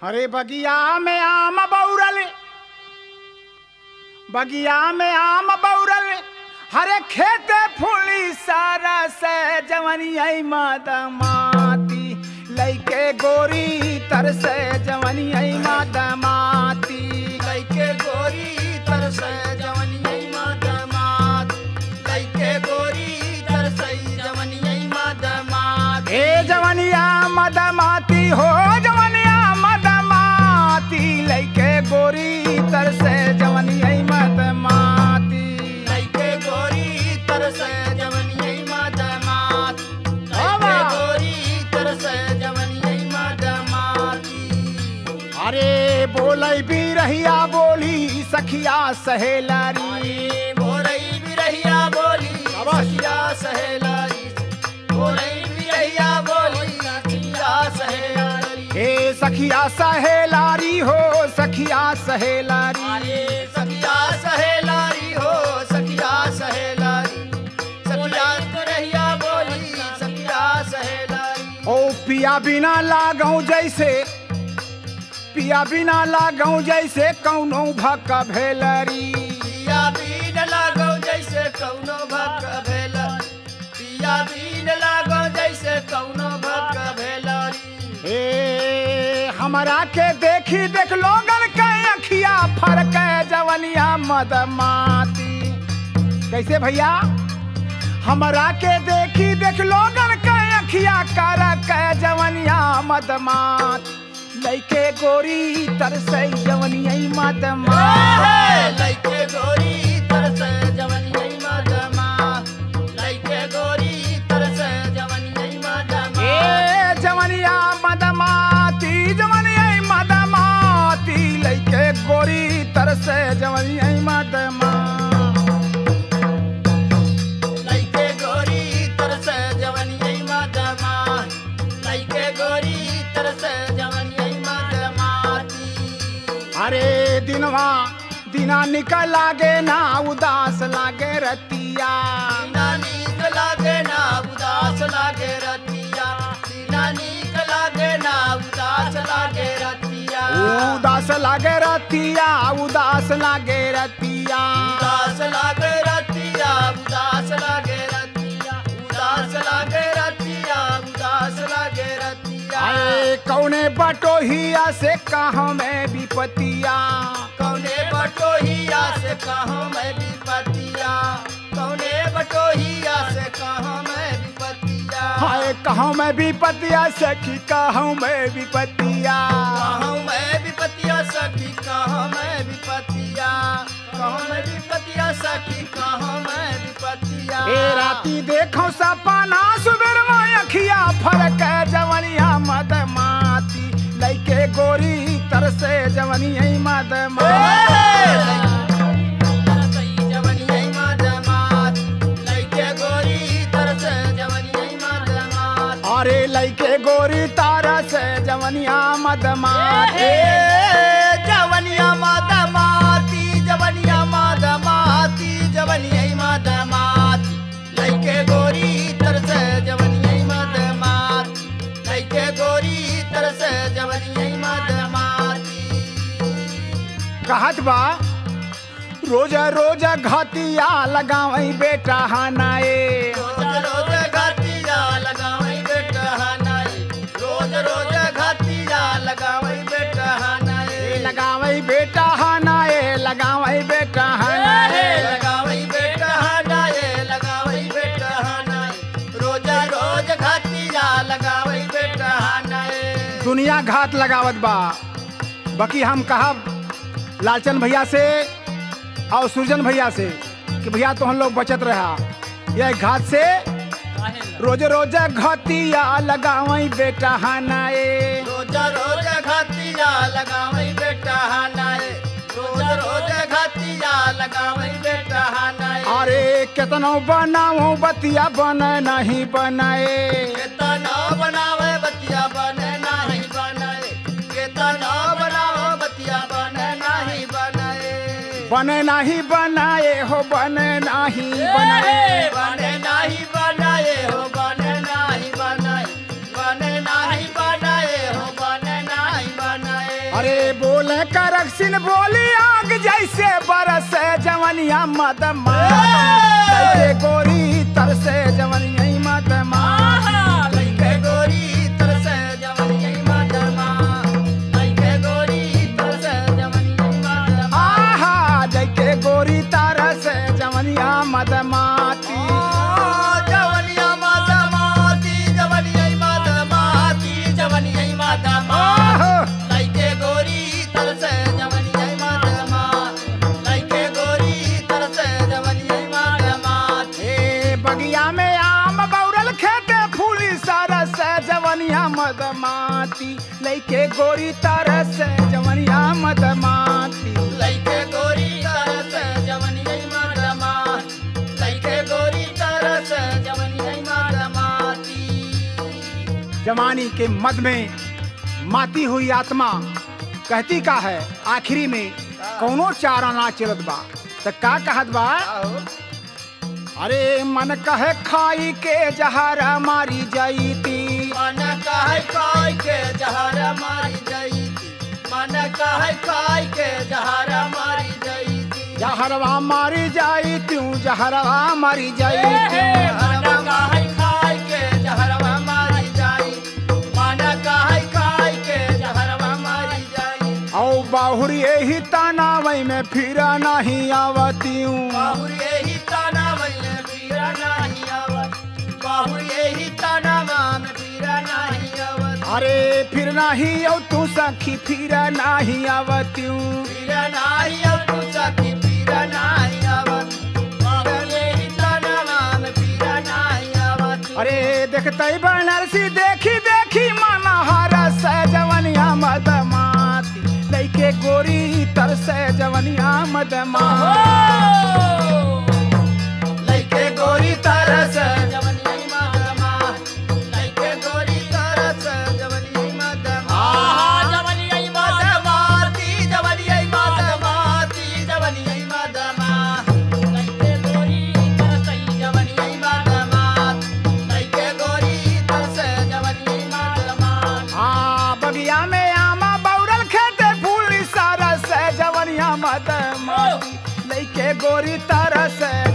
हरे बगिया में आम बौरल, बगिया में आम बौरल, हरे खेते फूली सारा से जवनिया मदमाती लैके गोरी तरसे जवनिया मदमाती लैके गोरी तरसे जवनिया मदमात लैके गोरी तरसे जवनिया मदमात हे जवनिया मदमाती हो जवनिया मदमाती लैके गोरी तरसे जवनिया मदमाती लैके गोरी तरसे जवनिया मदमात लैके गोरी तरसे जवनिया मदमाती अरे बोलै भी रहिया बोली सखिया सहेलारी बोलई बिरहिया बोली सखिया सहेलारी बोलई बिरहिया बोली सखिया सहेलारी हे सखिया सहेलारी हो सखिया सहेलारी अरे सखिया सहेलारी हो सखिया सहेलारी सखिया बिरहिया बोली सखिया सहेलारी ओ पिया बिना लागऊ जैसे पिया बिना लागऊ जैसे कौनो भक भेलरी पिया बीन लागो जैसे कौनो भक भेला पिया बीन लागो जैसे कौनो भक भेलारी हे हमरा के देखी देख लोगन के अखिया फरक जवनिया मदमाती कैसे भैया हमरा के देखी देख लोगन के अखिया करक जवनिया मदमाती लैके गोरी तरसै जवनिया मदमाती लैके गोरी तरसे जवनिया मदमात लैके गोरी तरसे जवनिया मदमात ए जवनिया मदमाती जवनिया मदमाती लैके गोरी तरसै जवनिया मदमाती लैके गोरी तरसे जवनिया मदमात लैके गोरी तरसे जवनिया मदमाती अरे दिनवा दिना निकल लागे ना उदास लागे रतिया दीना नीक लागे ना उदास लागे रतिया दीना नीक लागे ना उदास लागे रतिया उदास लागे रतिया उदास लागे रतिया उदास लागे रतिया उदास लागे रतिया उदास लागे रतिया उदास लागे रतिया आए कौने बटोहिया से कहाँ में विपतिया कौने बटोहिया से कहाँ मैं विपतिया कौने बटोहिया से कहाँ मैं विपतिया हाय कहाँ में विपतिया सखी कहाँ में विपतिया कहाँ मैं विपतिया सखी कहाँ मैं विपतिया कहाँ मैं विपतिया सखी कहाँ मैं विपतिया ए राती देखो सपना सुबेर में अखिया फरक जवनिया मदमाती लैके गोरी तरसे जवनिया मदमाती जवनिया मदमात लैके गोरी तरसे जवनिया मदमात अरे लैके गोरी तारा से जवनिया मदमाती जवनिया मदमाती जवनिया मदमाती जवनिया मदमाती लैके गोरी तरसे जवनिया मदमात लैके गोरी तरसे जवनिया मदमाती कहत बा रोज रोज घातिया लगावई बेटा हनाए रोज रोज घाटिया लगावई बेटा हनाई रोज रोज घाटिया लगावई बेटा हनाई लगावई बेटा हनाए लगावई बेटा हनाए लगावई बेटा हनाई लगावई बेटा हनाई रोज रोज घाटिया लगावई बेटा हनाई दुनिया घात लगावत बा बाकी हम कहब लालचंद भैया से और सुरजन भैया से कि भैया तो हम लोग बचत रहा यह घात से रोज रोज घातिया लगावई बेटा हनाए रोज रोज घाटिया लगावई बेटा हनाई रोज रोज घाटिया लगावई बेटा हनाई अरे केतनो बनाओ बतिया बने नहीं बनाए केतना बनावे बतिया बने नाही बनाए केतना बनावे बतिया बने नाही बनाए बने नहीं बनाए हो बने नहीं बनाए बने नाही बनाए हो बने नाही बनाए बने नाही बनाए हो बने नाही बनाए मदमा लइके गोरी तरसे जवनिया मदमा लइके गोरी तरसे जवनिया मदमा लइके गोरी तरसे जवनिया मदमा आहा लइके गोरी तरसे जवनिया मदमाती जवनिया मदमाती जवनिया मदमाती जवनिया मदमा लइके गोरी तरसे जवनिया मदमा लइके गोरी तरसे जवनिया मदमा ए बगिया में आम बौरल खेते फूली सरस जवनिया मदमाती लइके गोरी तरसे जवनिया मदमाती लइके गोरी तरसे जवनिया मदमा लइके गोरी तरसे जवनिया मदमाती जवानी के मद में माती हुई आत्मा कहती का है आखिरी में कौनो चारा ना चलत बा त का कहत बा अरे मन कहे खाई के जहरा मारी जाईती मन कहे खाई के जहरा मारी जाईती मन कहे खाई के जहरा मारी जाईती जहरवा मारी जाईती जहरवा मारी जाईती मन कहे खाई के जहरवा मारी जाई मन कहे खाई के जहरवा मारी जाई औ बाहुरी यही तानावई में फिरा नहीं आवती बाहुर यही ताना वैले पीरा नहीं आवत बाहुर यही ताना में पीरा नहीं आवत अरे फिर नहीं औ तू सखी फिरा नहीं आवती पीरा नहीं आवत तू सखी पीरा नहीं आवत बाहुर यही ताना में पीरा नहीं आवत अरे देखते बनरसी देखी देखी मन हरस जवनिया मदमाती लइके गोरी तरसे जवनिया मदमाती लइके गोरी तरस जवनिया मदमा लइके गोरी तरस जवनिया मदमा जवनिया मदमाती जवनिया मदमाती जवनिया मदमा लइके गोरी तरस जवनिया मदमा लइके गोरी तरस जवनिया मदमा आ बगिया में आमा बौरल खेते फूली सरस जवनिया मदमाती लइके गोरी तरस